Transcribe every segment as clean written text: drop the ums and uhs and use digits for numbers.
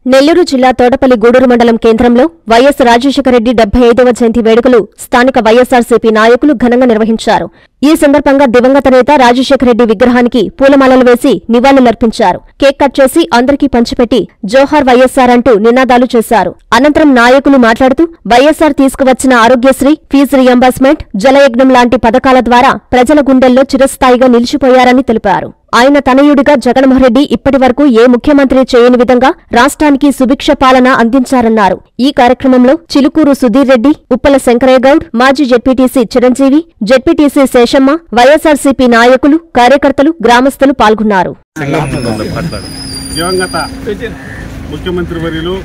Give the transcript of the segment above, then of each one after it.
నెల్లూరు జిల్లా తోటపల్లి గూడూరు మండలం కేంద్రంలో వైఎస్ రాజశేఖర రెడ్డి 75వ జయంతి వేడుకలు స్థానిక వైఎస్సార్సీపీ నాయకులు ఘనంగా నిర్వహించారు. ఈ సందర్భంగా దివంగత నేత రాజశేఖర రెడ్డి విగ్రహానికి పూలమాలలు వేసి నివాళులర్పించారు. కేక్ కట్ చేసి అందరికీ పంచిపెట్టి జోహార్ వైఎస్సార్ అంటూ నినాదాలు చేశారు. అనంతరం నాయకులు మాట్లాడుతూ వైఎస్సార్ తీసుకువచ్చిన ఆరోగ్యశ్రీ, ఫీజు రియంబర్స్మెంట్, జలయజ్ఞం లాంటి పథకాల ద్వారా ప్రజల గుండెల్లో చిరస్థాయిగా నిలిచిపోయారని తెలిపారు. ఆయన తనయుడిగా జగన్మోహన్ రెడ్డి ఇప్పటివరకు ఏ ముఖ్యమంత్రి చేయని విధంగా రాష్ట్రానికి సుభిక్ష పాలన అందించారన్నారు. ఈ కార్యక్రమంలో చిలుకూరు సుధీర్ రెడ్డి, ఉప్పల శంకరయ్యగౌడ్, మాజీ ZPTC Chiranjeevi, ZPTC Seshamma, YSRCP నాయకులు, కార్యకర్తలు, గ్రామస్తులు పాల్గొన్నారు. దివంగత ముఖ్యమంత్రి వర్యులు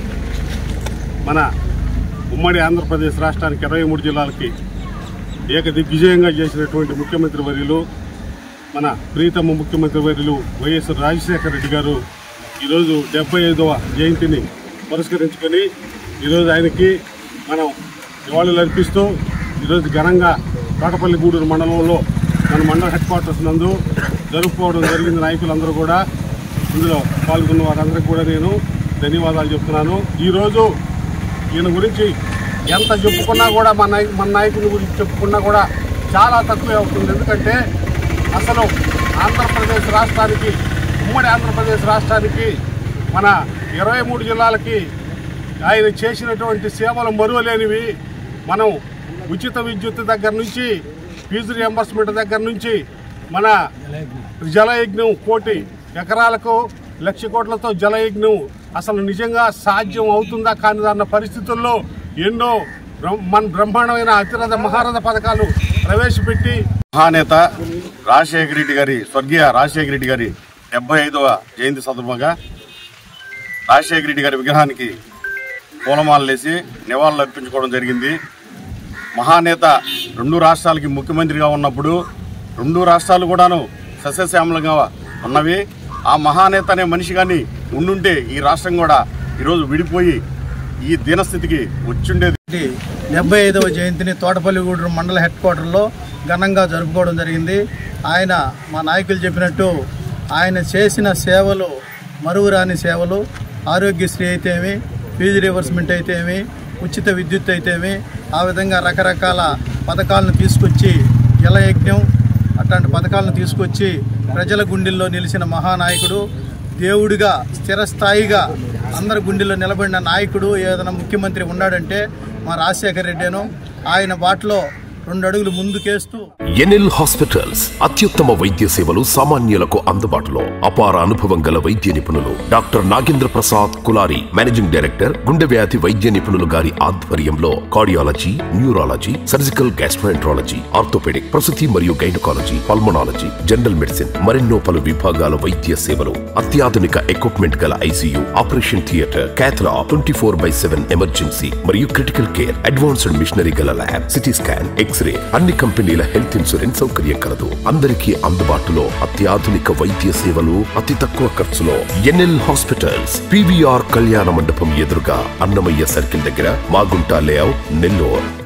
మన ఉమ్మడి ఆంధ్రప్రదేశ్ రాష్ట్రానికి 23 జిల్లాలకి ఏకదిగ్విజయంగా చేసినటువంటి ముఖ్యమంత్రి వర్యులు మన ప్రీతమ ముఖ్యమంత్రి వర్యులు వైఎస్ రాజశేఖర రెడ్డి గారు ఈరోజు 75వ జయంతిని పురస్కరించుకొని ఈరోజు ఆయనకి మనం నివాళులు అర్పిస్తూ ఈరోజు ఘనంగా తోటపల్లి గూడూరు మండలంలో మన మండల హెడ్ క్వార్టర్స్ నందు జరుపుకోవడం జరిగింది. నాయకులందరూ కూడా ఇందులో పాల్గొన్న వారందరికీ కూడా నేను ధన్యవాదాలు చెప్తున్నాను. ఈరోజు ఈయన గురించి ఎంత చెప్పుకున్నా కూడా మన నాయకుని గురించి చెప్పుకున్నా కూడా చాలా తక్కువే అవుతుంది. ఎందుకంటే అసలు ఆంధ్రప్రదేశ్ రాష్ట్రానికి, ఉమ్మడి ఆంధ్రప్రదేశ్ రాష్ట్రానికి, మన 23 జిల్లాలకి ఆయన చేసినటువంటి సేవలు మరువలేనివి. మనం ఉచిత విద్యుత్ దగ్గర నుంచి, ఫీజు రియంబర్స్మెంట్ దగ్గర నుంచి, మన జలయజ్ఞం 1 కోటి ఎకరాలకు 1,00,000 కోట్లతో జలయజ్ఞం అసలు నిజంగా సాధ్యం అవుతుందా కానీ అన్న పరిస్థితుల్లో ఎన్నో మన బ్రహ్మాండమైన అతిరథ మహారథ పథకాలు ప్రవేశపెట్టి మహానేత రాజశేఖర రెడ్డి గారి, స్వర్గీయ రాజశేఖర రెడ్డి గారి 75వ జయంతి సందర్భంగా రాజశేఖర రెడ్డి గారి విగ్రహానికి పూలమాలలేసి నివాళులు అర్పించుకోవడం జరిగింది. మహానేత 2 రాష్ట్రాలకి ముఖ్యమంత్రిగా ఉన్నప్పుడు 2 రాష్ట్రాలు కూడాను సస్యశ్యామలంగా ఉన్నవి. ఆ మహానేత అనే మనిషి కానీ ఉండుంటే ఈ రాష్ట్రం కూడా ఈరోజు విడిపోయి ఈ దీనస్థితికి వచ్చిండేది. 75వ జయంతిని తోటపల్లి గూడూరు మండల హెడ్ క్వార్టర్లో ఘనంగా జరుపుకోవడం జరిగింది. ఆయన మా నాయకులు చెప్పినట్టు ఆయన చేసిన సేవలు మరువురాని సేవలు. ఆరోగ్యశ్రీ అయితేమి, ఫీజు రియంబర్స్మెంట్ అయితేమి, ఉచిత విద్యుత్ అయితేమి, ఆ విధంగా రకరకాల పథకాలను తీసుకొచ్చి, జలయజ్ఞం అట్లాంటి పథకాలను తీసుకొచ్చి ప్రజల గుండెల్లో నిలిచిన మహానాయకుడు. దేవుడిగా స్థిరస్థాయిగా అందరి గుండెల్లో నిలబడిన నాయకుడు ఏదైనా ముఖ్యమంత్రి ఉన్నాడంటే మా రాజశేఖర రెడ్డేను. ఆయన బాటలో 2 అడుగులు ముందుకేస్తూ ఎన్ఎల్ హాస్పిటల్స్ అత్యుత్తమ వైద్య సేవలు సామాన్యులకు అందుబాటులో. అపార అనుభవం గల వైద్య నిపుణులు doctor Nagendra Prasad Kulari, managing director, గుండె వ్యాధి వైద్య నిపుణులు గారి ఆధ్వర్యంలో cardiology, neurology, surgical gastroenterology, orthopaedic, ప్రసూతి మరియు గైనకాలజీ, పల్మనాలజీ, జనరల్ మెడిసిన్ మరెన్నో పలు విభాగాల వైద్య సేవలు. అత్యాధునిక ఎక్విప్మెంట్ గల ICU, operation theatre, cath lab, 24/7 emergency మరియు క్రిటికల్ కేర్, అడ్వాన్స్డ్ మిషనరీ గల ల్యాబ్, సిటీ స్కాన్, ఎక్స్రే, అన్ని కంపెనీల హెల్త్ ఇన్సూరెన్స్ సౌకర్యం కలదు. అందరికీ అందుబాటులో అత్యాధునిక వైద్య సేవలు అతి తక్కువ ఖర్చులో. ఎన్ఎల్ హాస్పిటల్స్, PVR కళ్యాణ మండపం ఎదురుగా, అన్నమయ్య సర్కిల్ దగ్గర, మాగుంట లేఅవుట్, నెల్లూరు.